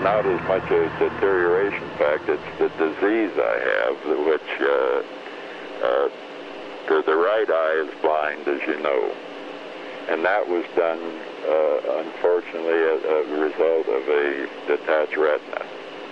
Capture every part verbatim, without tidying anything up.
not as much a deterioration fact, it's the disease I have, which uh, uh, the, the right eye is blind, as you know. And that was done, uh, unfortunately, as a result of a detached retina.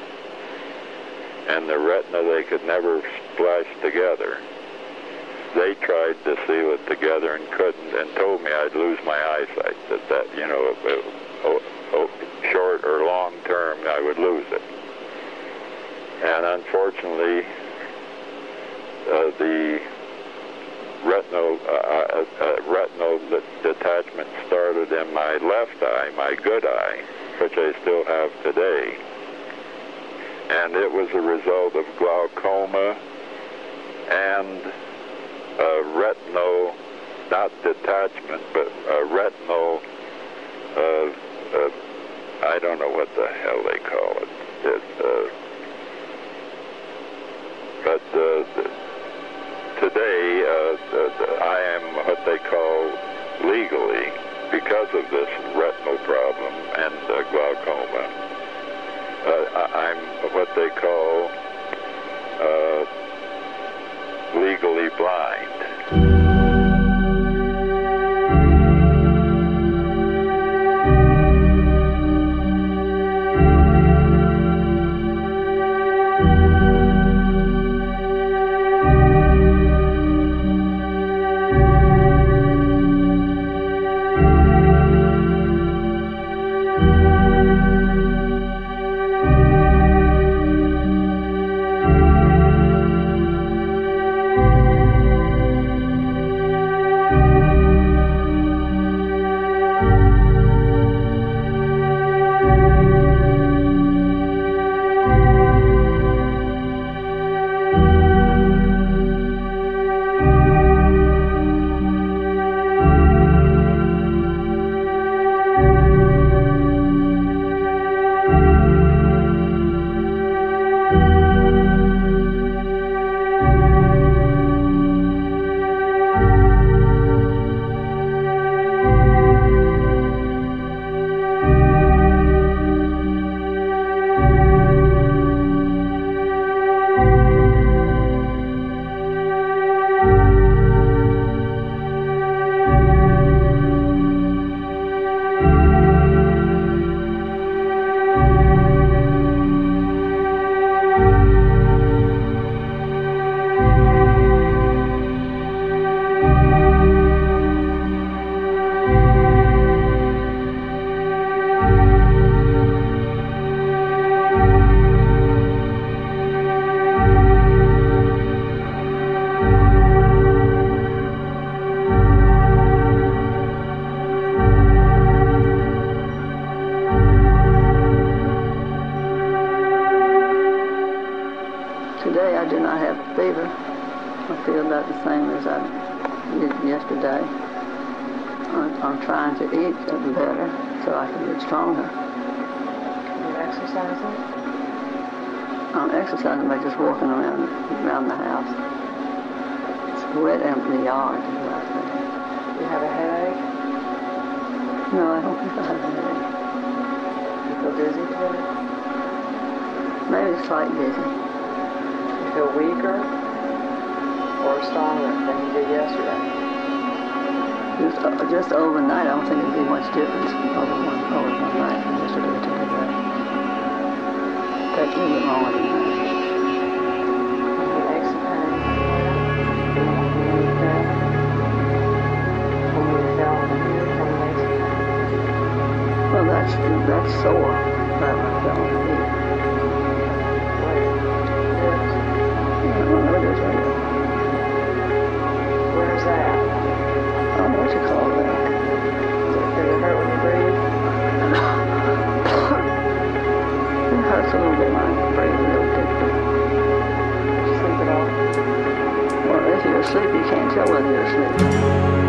And the retina they could never splash together. They tried to seal it together and couldn't, and told me I'd lose my eyesight, that, that you know, oh, oh, short or long term, I would lose it. And unfortunately, uh, the retinal, uh, uh, retinal detachment started in my left eye, my good eye, which I still have today. And it was a result of glaucoma and uh, retinal, not detachment, but uh, retinal, uh, uh, I don't know what the hell they call it. it uh, but uh, the, today, uh, the, I am what they call legally, because of this retinal problem and uh, glaucoma, uh, I'm what they call uh, legally blind. Today I do not have a fever. I feel about the same as I did yesterday. I'm, I'm trying to eat better so I can get stronger. Are you exercising? I'm exercising by just walking around around the house. It's wet in the yard. Do you have a headache? No, I don't think I have a headache. You feel dizzy today? Maybe a slight dizzy. You feel weaker or stronger than you did yesterday? Just, uh, just overnight, I don't think there'd be much difference over one, over one night from yesterday to today. Take a little bit longer than that. Any aches and pains? When you fell? When you fell from here, from the aches and pains? Well, that's, that's sore, but I fell on the knee. Where's that? I don't know what you call that. Does it hurt when you breathe? It hurts a little bit when I breathe a little bit. Did you sleep at all? Well, if you're asleep, you can't tell whether you're asleep.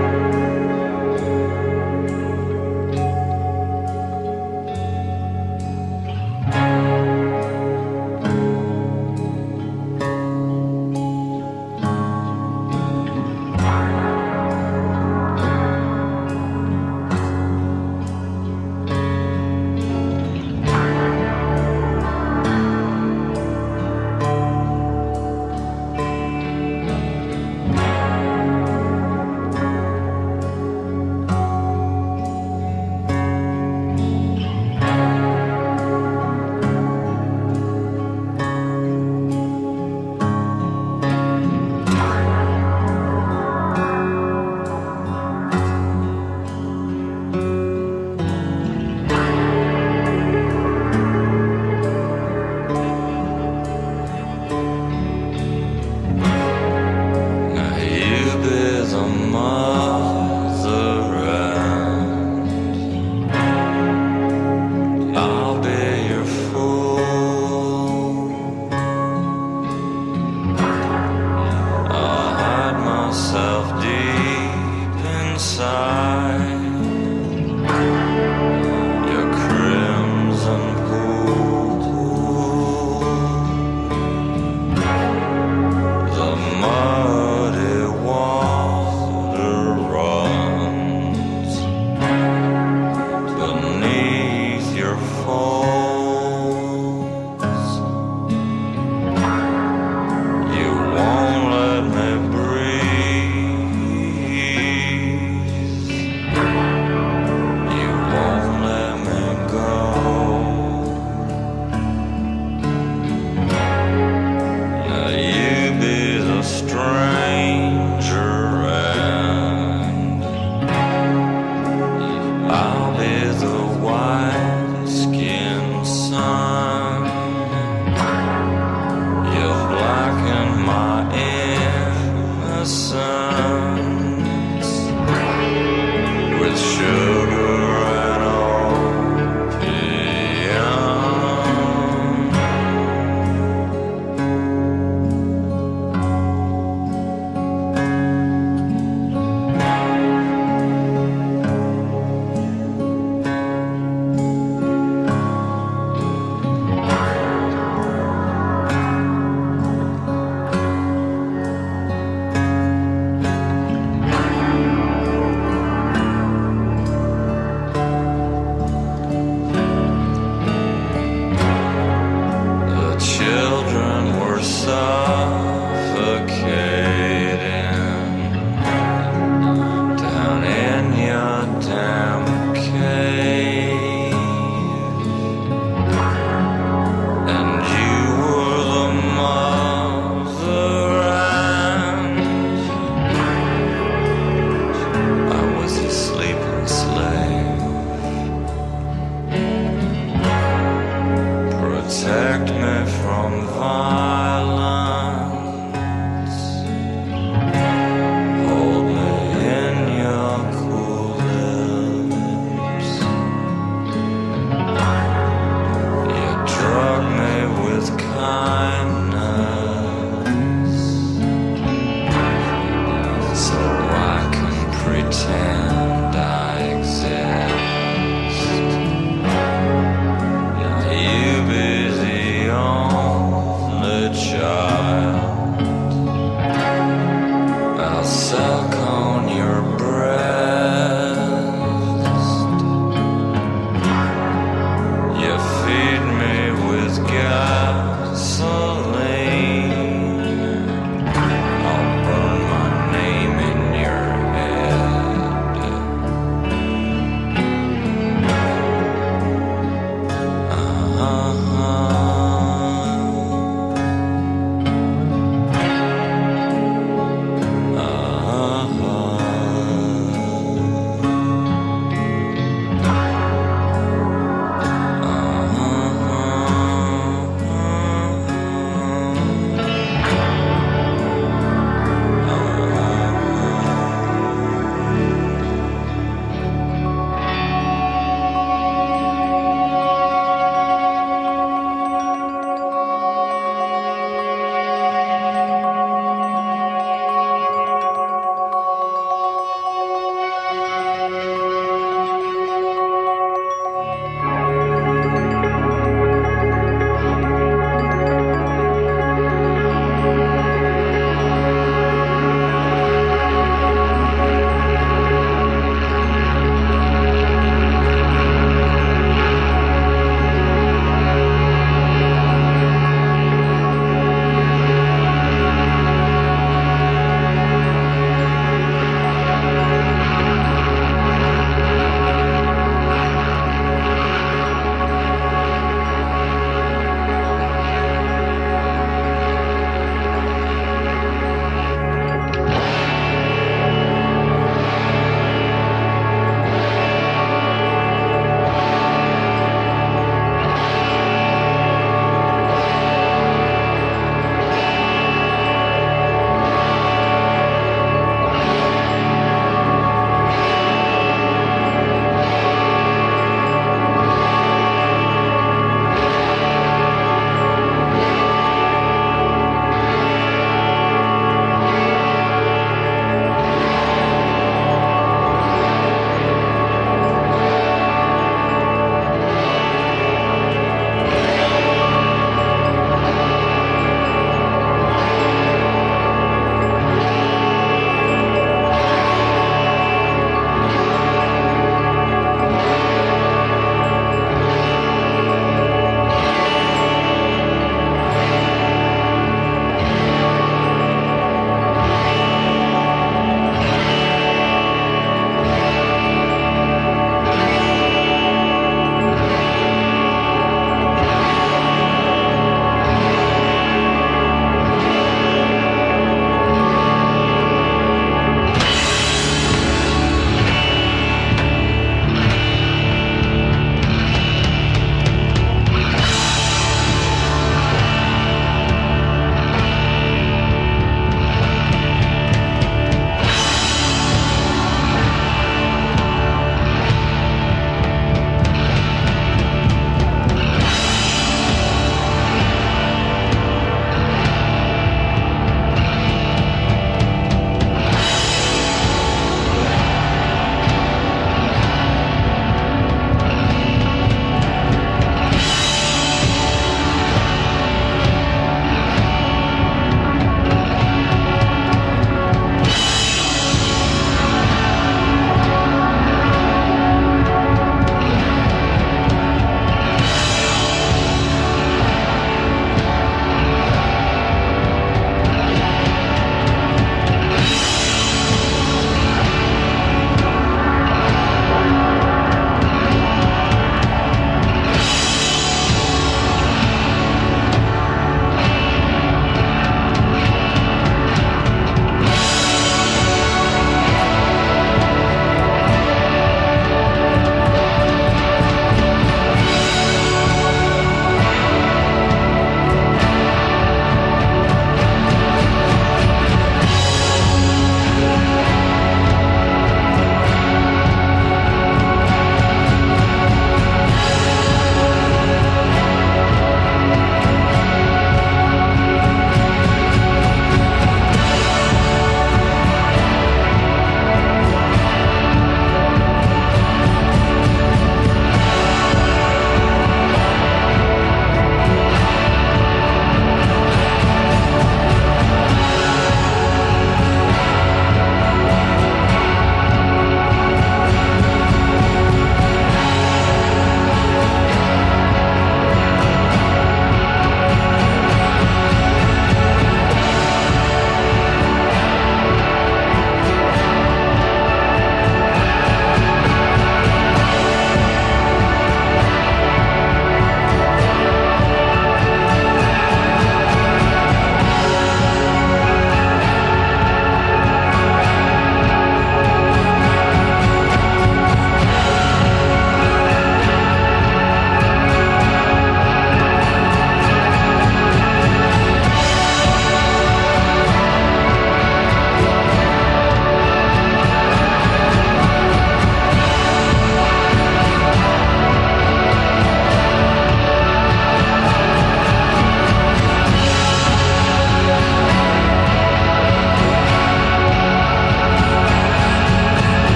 Child.